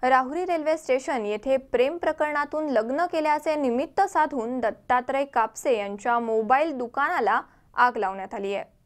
Rahuri railway station येथे प्रेम प्रकरणातून लग्न केल्याचे निमित्त साधून दत्तात्रय कापसे यांच्या मोबाईल दुकानाला आग लावण्यात आली आहे।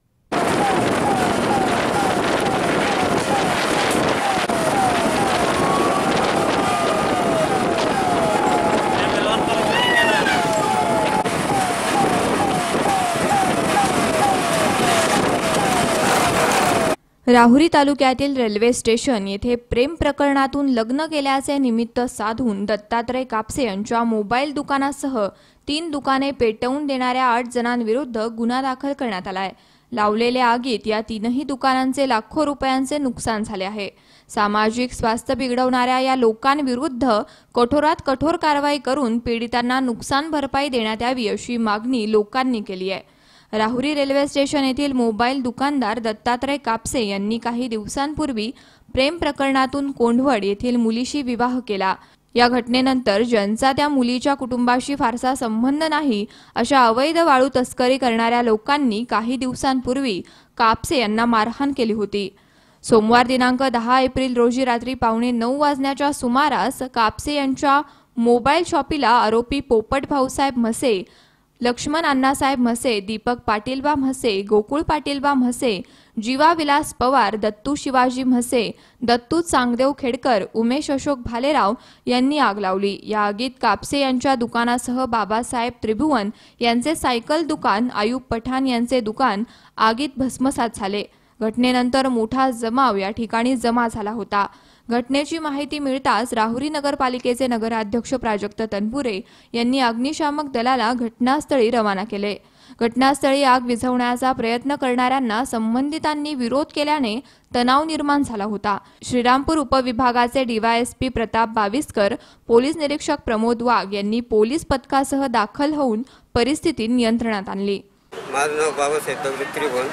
राहुरी तालुक्यातील रेल्वे स्टेशन येथे प्रेम प्रकरणातून लग्न केल्याचे निमित्त साधून दत्तात्रय कापसे यांच्या मोबाईल दुकानासह 3 दुकाने पेटवून देणाऱ्या 8 जणांविरुद्ध गुन्हा दाखल करण्यात आला आहे। लावलेल्या आगीत या 3ही दुकानांचे लाखो रुपयांचे नुकसान झाले आहे। सामाजिक स्वास्थ्य बिघडवणाऱ्या या लोकांविरुद्ध कठोरात कठोर कारवाई करून पीडितांना नुकसान भरपाई देण्यात यावी अशी मागणी लोकांनी केली आहे। राहुरी रेल्वे स्टेशन येथील मोबाईल दुकानदार दत्तात्रय कापसे यांनी काही दिवसांपूर्वी प्रेम प्रकरणातून कोंढवड येथील मुलीशी विवाह केला। या घटनेनंतर ज्यांचा त्या मुलीच्या कुटुंबाशी फारसा संबंध नाही अशा अवैध वाळू तस्करी करणाऱ्या लोकांनी काही दिवसांपूर्वी कापसे यांना मारहाण केली होती। सोमवार दिनांक 10 एप्रिल रोजी रात्री 9:15 वाजण्याच्या सुमारास कापसे यांच्या मोबाईल शॉपीला आरोपी पोपट भाऊसाहेब म्हसे, लक्ष्मण अण्णासाहेब म्हसे, दीपक पाटीलबा म्हसे, गोकुळ पाटीलबा म्हसे, जीवा विलास पवार, दत्तू शिवाजी म्हसे, दत्तू चांगदेव खेडकर, उमेश अशोक भालेराव यांनी आग लावली। या आगीत कापसे यांच्या दुकानासह बाबासाहेब त्रिभुवन यांचे सायकल दुकान, आयुब पठाण यांचे दुकान आगीत भस्मसात झाले। घटनेनंतर मोठा जमाव या ठिकाणी जमा झाला होता। घटनेची माहिती मिळताच राहुरी नगरपालिकेचे नगराध्यक्ष प्राजक्त तनपुरे यांनी अग्निशामक दलाला घटनास्थळी रवाना केले। घटनास्थळी आग विझवण्याचा प्रयत्न करणाऱ्यांना संबंधितांनी विरोध केल्याने तणाव निर्माण झाला होता। श्रीरामपूर उपविभागाचे डीवायएसपी प्रताप बाविस्कर, पोलीस निरीक्षक प्रमोद वाघ यांनी पोलीस पथकासह दाखल होऊन परिस्थिती नियंत्रणात आणली। माझं नाव बाबासाहेब त्रिभुवन,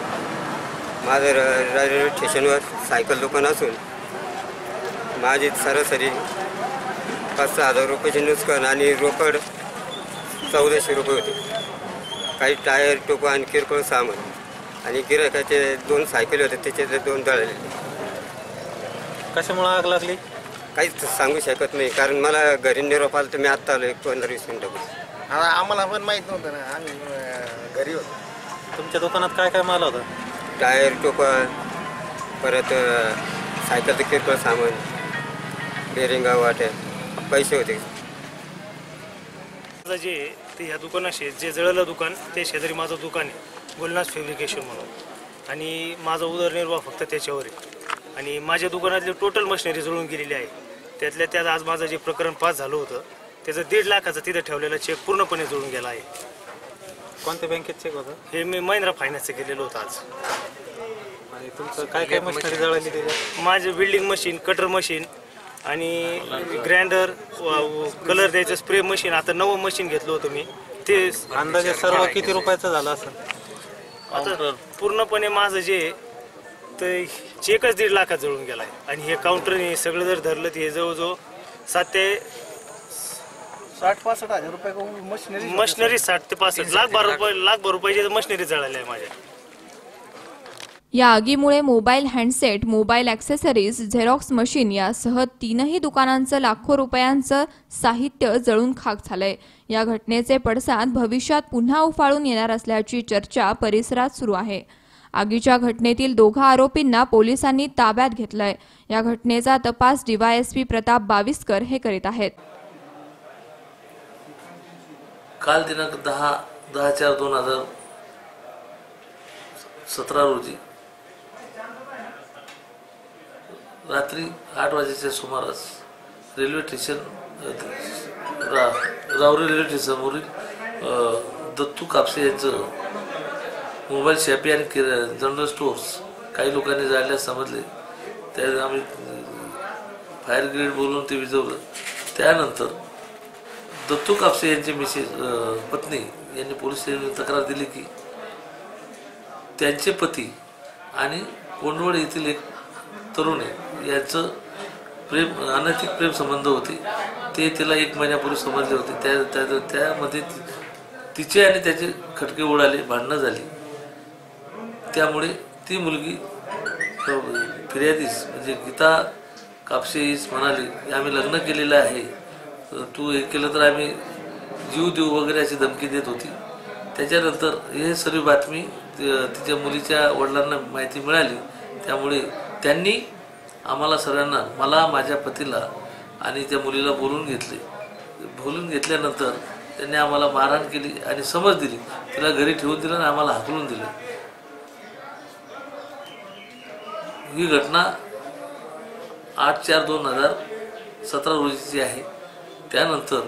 माझं रेल्वे स्टेशनवर सायकल दुकान असून माझी सरासरी 5-6 हजार रुपयाची नुकसान आणि रोकड 1400 रुपये होते। काही टायर, टोपं आणि किरकोळ सामान आणि गिरायकाचे 2 सायकल होते, त्याचे 2 जळाले। कशामुळे आग लागली काहीच सांगू शकत नाही, कारण मला घरी निरोप आला तर मी आत्ता आलो 15-20 मिनिटापूर्वी। आम्हाला पण माहीत नव्हतं ना, आम्ही घरी होतो। तुमच्या दुकानात काय काय माल होता? टायर, टोपं, परत सायकलचं किरकोळ सामान, बेरिंगा, वाट्या, पैसे होते। जे ते ह्या दुकानाशी जे जळलं दुकान ते शेजारी माझं दुकान आहे गुलनाज फॅब्रिकेशन म्हणून, आणि माझा उदरनिर्वाह फक्त त्याच्यावर आहे। आणि माझ्या दुकानातली टोटल मशिनरी जळून गेलेली आहे। त्यातल्या त्यात आज माझं जे प्रकरण पास झालं होतं त्याचं 1.5 लाखाचा तिथं ठेवलेला चेक पूर्णपणे जळून गेला आहे। कोणत्या बँकेत चेक होतं? हे मी महिंद्रा फायनान्सचं केलेलं होतं आज। आणि तुमचं काय काय मशिनरी जळाली त्याच्यात? माझे बिल्डिंग मशीन, कटर मशीन आणि ग्राइंडर, कलर द्यायचं स्प्रे मशीन, आता नवं मशीन घेतलं होतं मी ते। अंदाजे सर्व किती रुपयाचं झालं असेल? आता पूर्णपणे माझं जे ते चेकच 1.5 लाखात जळून गेला आहे। आणि हे काउंटरने सगळं जर धरलं तर हे जवळजवळ 7 ते 60-65 हजार रुपये मशिनरी 60 ते 65 लाख रुपयाची मशिनरी जळाली आहे माझ्या। या आगीमुळे mobile handset, mobile accessories, xerox machine यासह 3ही दुकानांचं लाखो रुपयांचं साहित्य जळून खाक झालंय। या घटनेचे पडसाद भविष्यात पुन्हा उफाळून येणार असल्याची चर्चा परिसरात सुरू आहे। आगीच्या घटनेतील 2 आरोपींना पोलिसांनी ताब्यात घेतलंय। या घटनेचा तपास डीवायएसपी प्रताप बाविस्कर हे करीत आहेत। काल दिनांक 10/4/2017 रोजी रात्री 8 वाजेच्या सुमारास रेल्वे स्टेशन राहुरी रेल्वे स्टेशनवरील दत्तू कापसे यांचं मोबाईल शॉपी आणि जनरल स्टोअर्स काही लोकांनी जाळल्यास समजले। त्या आम्ही फायर ब्रिगेड बोलून ते विझवलं। त्यानंतर दत्तू कापसे यांची पत्नी यांनी पोलीस स्टेशनला तक्रार दिली की त्यांचे पती आणि कोंढवड येथील एक तरुण यांचं अनैतिक प्रेम संबंध होते। ते तिला 1 महिन्यापूर्वी समजले होते। त्यामध्ये तिचे आणि त्याचे खटके उडाले, भांडणं झाली। त्यामुळे ती मुलगी फिर्यादीस म्हणजे गीता कापसे हीच म्हणाली की आम्ही लग्न केलेलं आहे, तू हे केलं तर आम्ही जीव देऊ वगैरे अशी धमकी देत होती. त्याच्यानंतर हे सर्व बातमी तिच्या मुलीच्या वडिलांना माहिती मिळाली. त्यामुळे त्यांनी आम्हाला सर्वांना, मला, माझ्या पतीला आणि त्या मुलीला बोलून घेतले. बोलून घेतल्यानंतर त्यांनी आम्हाला मारहाण केली आणि समज दिली. तिला घरी ठेवून दिलं आणि आम्हाला हाकलून दिलं. ही घटना 8/4/2017 रोजीची आहे. त्यानंतर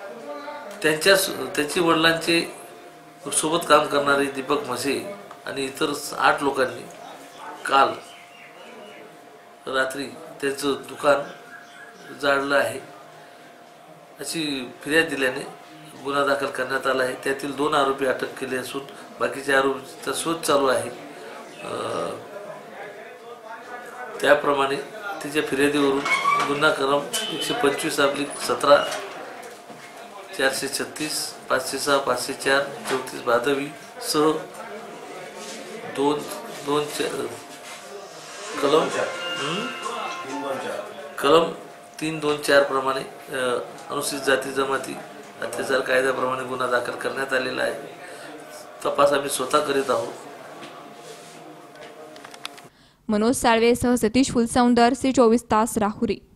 त्याची वडिलांचे सोबत काम करणारे दीपक म्हसे आणि इतर 8 लोकांनी काल रात्री त्यांचं दुकान जाळलं आहे अशी फिर्याद दिल्याने गुन्हा दाखल करण्यात आला आहे. त्यातील 2 आरोपी अटक केले असून बाकीच्या आरोपीचा शोध चालू आहे. त्याप्रमाणे तिच्या फिर्यादीवरून गुन्हा क्रम 125/17, 436, 506, 504, 34 भादवी सह कलम 324 प्रमाणे अनुसूचित जाती जमाती अत्याचार कायद्याप्रमाणे गुन्हा दाखल करण्यात आलेला आहे. तपास आम्ही स्वतः करीत आहोत. मनोज साळवेसह सतीश फुलसौंदर, C24 तास, राहुरी.